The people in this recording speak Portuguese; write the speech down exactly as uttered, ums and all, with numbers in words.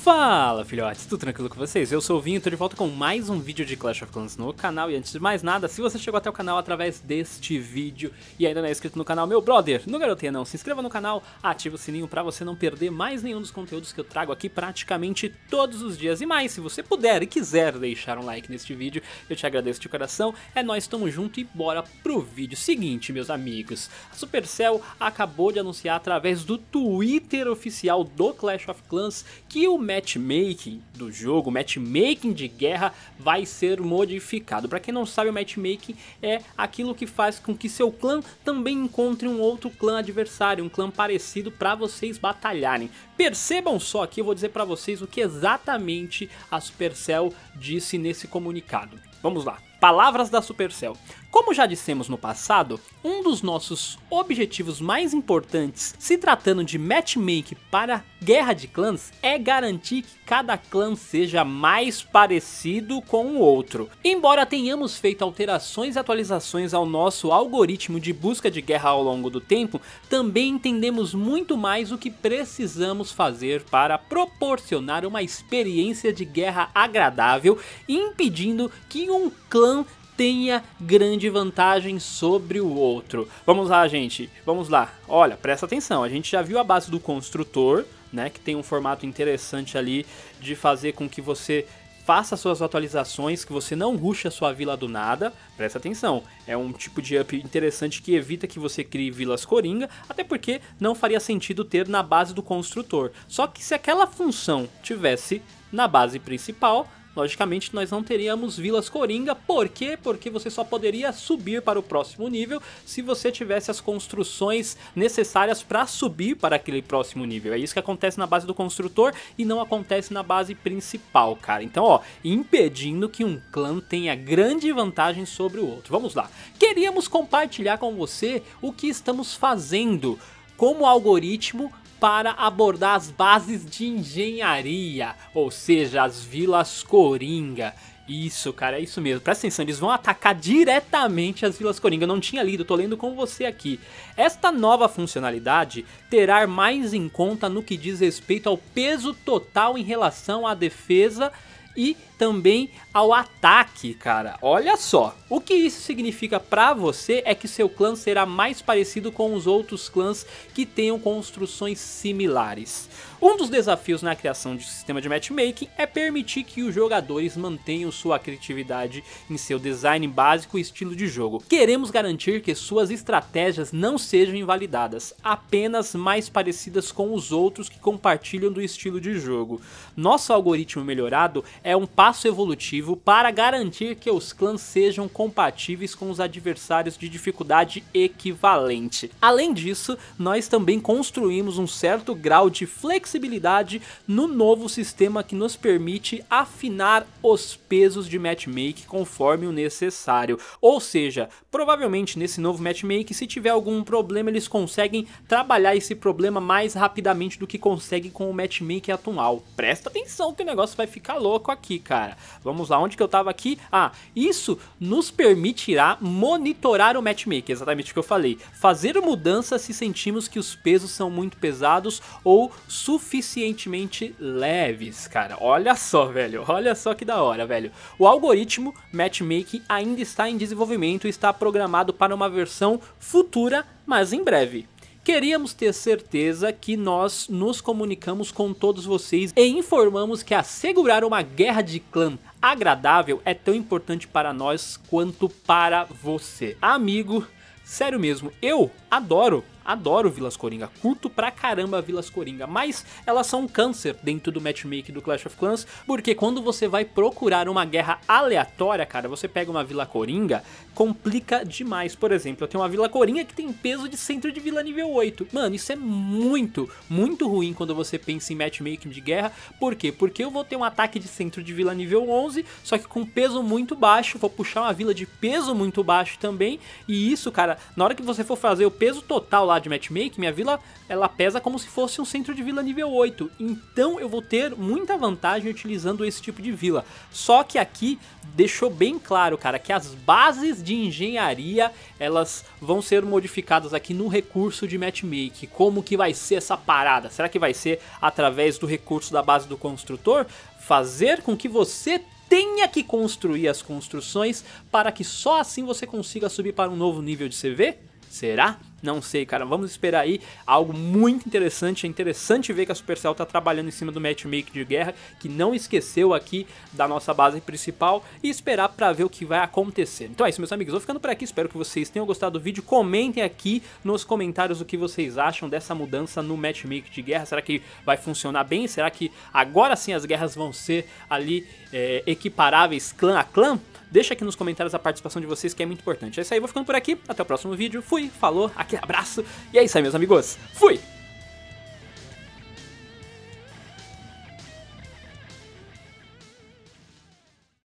Fala filhotes, tudo tranquilo com vocês? Eu sou o Vinho e tô de volta com mais um vídeo de Clash of Clans no canal. E antes de mais nada, se você chegou até o canal através deste vídeo e ainda não é inscrito no canal, meu brother, não garoteia não, se inscreva no canal, ative o sininho pra você não perder mais nenhum dos conteúdos que eu trago aqui praticamente todos os dias. E mais, se você puder e quiser deixar um like neste vídeo, eu te agradeço de coração. É nóis, tamo junto e bora pro vídeo. Seguinte, meus amigos, a Supercell acabou de anunciar através do Twitter oficial do Clash of Clans que o matchmaking do jogo, o matchmaking de guerra, vai ser modificado. Para quem não sabe, o matchmaking é aquilo que faz com que seu clã também encontre um outro clã adversário, um clã parecido para vocês batalharem. Percebam só que eu vou dizer para vocês o que exatamente a Supercell disse nesse comunicado. Vamos lá. Palavras da Supercell. Como já dissemos no passado, um dos nossos objetivos mais importantes, se tratando de matchmaking para guerra de clãs, é garantir que cada clã seja mais parecido com o outro. Embora tenhamos feito alterações e atualizações ao nosso algoritmo de busca de guerra ao longo do tempo, também entendemos muito mais o que precisamos fazer para proporcionar uma experiência de guerra agradável, impedindo que um clã tenha grande vantagem sobre o outro. Vamos lá, gente, vamos lá. Olha, presta atenção, a gente já viu a base do construtor, né, que tem um formato interessante ali de fazer com que você faça suas atualizações, que você não rushe a sua vila do nada. Presta atenção, é um tipo de up interessante que evita que você crie vilas coringa, até porque não faria sentido ter na base do construtor. Só que se aquela função tivesse na base principal, logicamente nós não teríamos vilas coringa. Por quê? Porque você só poderia subir para o próximo nível se você tivesse as construções necessárias para subir para aquele próximo nível. É isso que acontece na base do construtor e não acontece na base principal, cara. Então, ó, impedindo que um clã tenha grande vantagem sobre o outro. Vamos lá. Queríamos compartilhar com você o que estamos fazendo como algoritmo para abordar as bases de engenharia, ou seja, as vilas coringa. Isso, cara, é isso mesmo. Presta atenção, eles vão atacar diretamente as vilas coringa. Eu não tinha lido, tô lendo com você aqui. Esta nova funcionalidade terá mais em conta no que diz respeito ao peso total em relação à defesa e também ao ataque, cara. Olha só, o que isso significa pra você é que seu clã será mais parecido com os outros clãs que tenham construções similares. Um dos desafios na criação de um sistema de matchmaking é permitir que os jogadores mantenham sua criatividade em seu design básico e estilo de jogo. Queremos garantir que suas estratégias não sejam invalidadas, apenas mais parecidas com os outros que compartilham do estilo de jogo. Nosso algoritmo melhorado é um passo evolutivo para garantir que os clãs sejam compatíveis com os adversários de dificuldade equivalente. Além disso, nós também construímos um certo grau de flexibilidade no novo sistema que nos permite afinar os pesos de matchmaking conforme o necessário. Ou seja, provavelmente nesse novo matchmaking, se tiver algum problema, eles conseguem trabalhar esse problema mais rapidamente do que conseguem com o matchmaking atual. Presta atenção que o negócio vai ficar louco aqui, cara. Vamos lá, onde que eu tava aqui? Ah, isso nos permitirá monitorar o matchmaking, exatamente o que eu falei. Fazer mudanças se sentimos que os pesos são muito pesados ou suficientemente leves, cara. Olha só, velho, olha só que da hora, velho. O algoritmo matchmaking ainda está em desenvolvimento e está programado para uma versão futura, mas em breve. Queríamos ter certeza que nós nos comunicamos com todos vocês e informamos que assegurar uma guerra de clã agradável é tão importante para nós quanto para você. Amigo, sério mesmo, eu adoro, adoro vilas coringa, curto pra caramba vilas coringa, mas elas são um câncer dentro do matchmaking do Clash of Clans, porque quando você vai procurar uma guerra aleatória, cara, você pega uma vila coringa, complica demais. Por exemplo, eu tenho uma vila coringa que tem peso de centro de vila nível oito. Mano, isso é muito, muito ruim quando você pensa em matchmaking de guerra. Por quê? Porque eu vou ter um ataque de centro de vila nível onze, só que com peso muito baixo, vou puxar uma vila de peso muito baixo também, e isso, cara, na hora que você for fazer o peso total lá lá de matchmaking, minha vila, ela pesa como se fosse um centro de vila nível oito. Então eu vou ter muita vantagem utilizando esse tipo de vila. Só que aqui deixou bem claro, cara, que as bases de engenharia, elas vão ser modificadas aqui no recurso de matchmaking. Como que vai ser essa parada? Será que vai ser através do recurso da base do construtor? Fazer com que você tenha que construir as construções para que só assim você consiga subir para um novo nível de C V? Será? Não sei, cara. Vamos esperar aí algo muito interessante. É interessante ver que a Supercell tá trabalhando em cima do matchmaking de guerra, que não esqueceu aqui da nossa base principal, e esperar pra ver o que vai acontecer. Então é isso, meus amigos. Vou ficando por aqui. Espero que vocês tenham gostado do vídeo. Comentem aqui nos comentários o que vocês acham dessa mudança no matchmaking de guerra. Será que vai funcionar bem? Será que agora sim as guerras vão ser ali é, equiparáveis clã a clã? Deixa aqui nos comentários a participação de vocês, que é muito importante. É isso aí, vou ficando por aqui. Até o próximo vídeo. Fui, falou, aquele abraço. E é isso aí, meus amigos. Fui!